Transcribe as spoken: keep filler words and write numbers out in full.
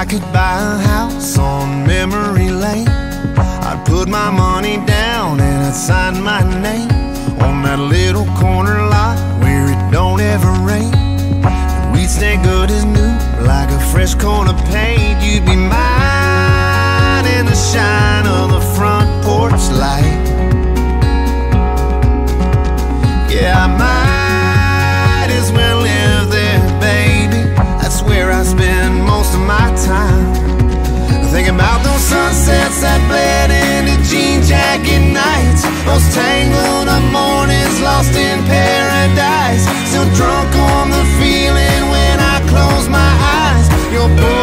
could buy a house on memory lane, I'd put my money down and I'd sign my name on that little corner lot where it don't ever rain. And we'd stay good as new, like a fresh coat of paint. You'd be mine in the shine of the front porch light. Yeah, I might as well live there, baby. That's where I spend most of my time. Thinking about those sunsets that bled into jean jacket nights, those tangled up mornings lost in paradise. Still drunk on the feeling when I close my eyes. Your